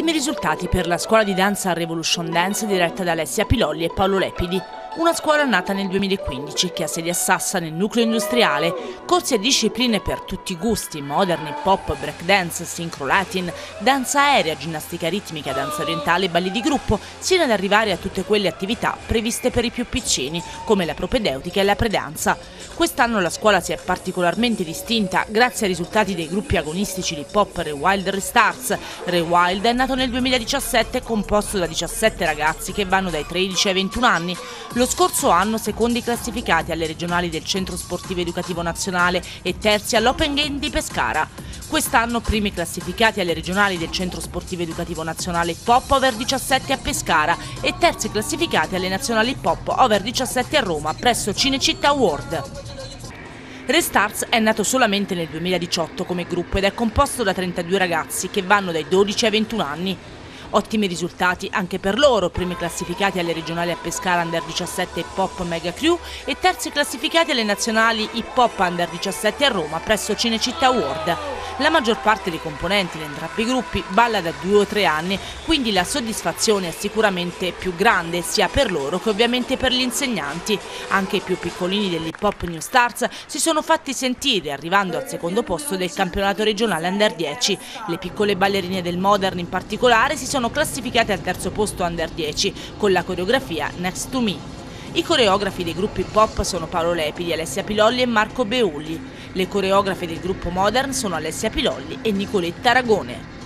Ottimi risultati per la scuola di danza Revolution Dance diretta da Alessia Pilolli e Paolo Lepidi. Una scuola nata nel 2015 che ha sede a Sassa nel nucleo industriale, corsi e discipline per tutti i gusti, modern, hip hop, break dance, sincro latin, danza aerea, ginnastica ritmica, danza orientale e balli di gruppo, sino ad arrivare a tutte quelle attività previste per i più piccini, come la propedeutica e la predanza. Quest'anno la scuola si è particolarmente distinta grazie ai risultati dei gruppi agonistici di hip hop Rewild Restarts. Rewild è nato nel 2017 composto da 17 ragazzi che vanno dai 13 ai 21 anni. Lo scorso anno secondi classificati alle regionali del Centro Sportivo Educativo Nazionale e terzi all'Open Game di Pescara. Quest'anno primi classificati alle regionali del Centro Sportivo Educativo Nazionale Hip Hop Over 17 a Pescara e terzi classificati alle nazionali Hip Hop Over 17 a Roma presso Cinecittà World. Restarts è nato solamente nel 2018 come gruppo ed è composto da 32 ragazzi che vanno dai 12 ai 21 anni. Ottimi risultati anche per loro, primi classificati alle regionali a Pescara Under 17 Hip Hop Mega Crew e terzi classificati alle nazionali Hip Hop Under 17 a Roma presso Cinecittà World. La maggior parte dei componenti di entrambi i gruppi balla da 2 o 3 anni, quindi la soddisfazione è sicuramente più grande sia per loro che ovviamente per gli insegnanti. Anche i più piccolini dell'Hip Hop New Stars si sono fatti sentire arrivando al secondo posto del campionato regionale Under 10. Le piccole ballerine del Modern in particolare si sono classificate al terzo posto Under 10 con la coreografia Next to Me. I coreografi dei gruppi hip hop sono Paolo Lepidi, Alessia Pilolli e Marco Beulli. Le coreografe del gruppo Modern sono Alessia Pilolli e Nicoletta Aragone.